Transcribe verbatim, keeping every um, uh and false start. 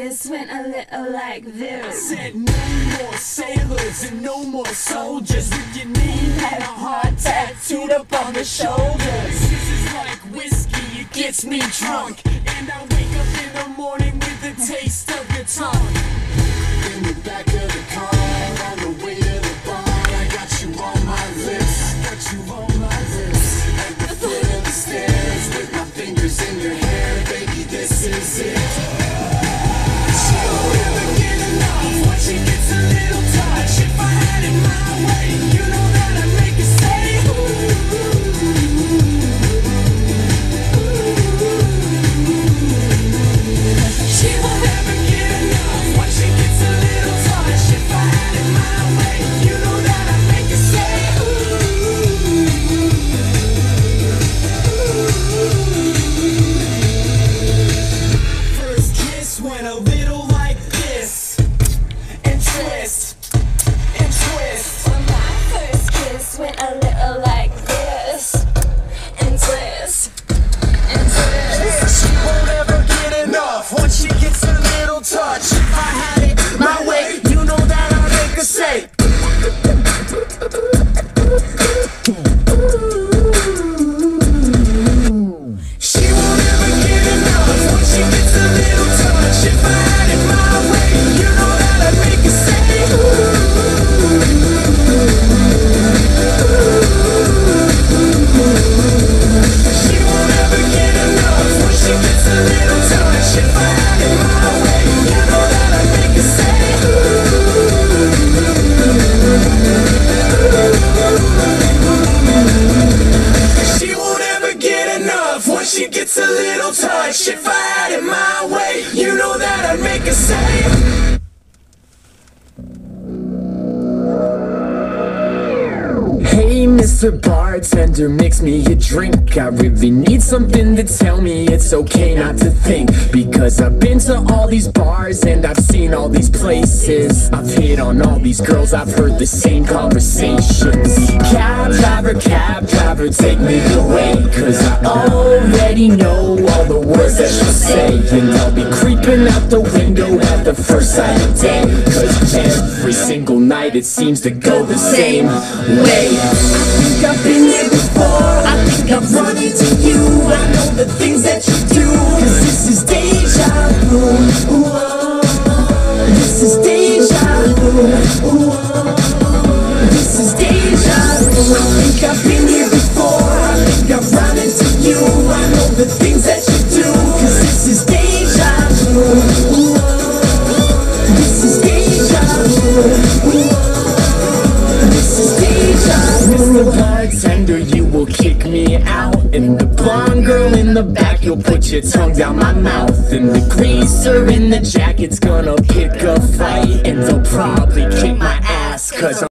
kiss went a little like this. I said no more sailors and no more soldiers with your name and a heart tattooed up on the shoulders. This is like whiskey, it gets me drunk, and I wake up in the morning with the taste of your tongue. In the back of the car, on the way to the bar, I got you on my lips, I got you on my lips. At the foot of the stairs, with my fingers in your hair, baby, this is it. She don't ever get enough, once she gets a little touch. If I had it my way, you know that I'd make her say ooh. She won't ever get enough, once she gets a little touch. If I had it my way, you know that I'd make her say ooh. First kiss went a little like this, and twist, and twist. Well, my first kiss went a little like this, and twist, and twist. She won't ever get enough, once she gets a little touch. If I had it my way, you know that I'd make her say she won't ever get enough, once she gets a little touch. If I had it my way, you know that I'd make her say she won't ever get enough, once she gets a little touch. If I had it my way, you know that I'd make her say she won't ever get enough, once she gets a little touch. If I had it my way, you know that I'd make her say hey, Mister Bartender, mix me a drink. I really need something to tell me it's okay not to think. Because I've been to all these bars and I've seen all these places. I've hit on all these girls, I've heard the same conversations. Cab driver, cab driver, take me away. Cause I already know all the words that she'll say. And I'll be creeping out the window at the first sign of day. Cause every single night it seems to go the same way. I think I've been here before, I think I've run into you. I know the things that you do, cause this is deja vu. Ooh, oh, this is deja vu. Ooh, oh, this is deja vu. I think I've been here before, I think I've run into you. I know the things that you do, cause this is deja vu. Ooh, oh, this is deja vu. Ooh, oh, this is deja vu. Mister Bartender, you will kick me out. And the blonde girl in the back, you'll put your tongue down my mouth. And the greaser in the jacket's gonna pick a fight, and they'll probably kick my ass, cause I'm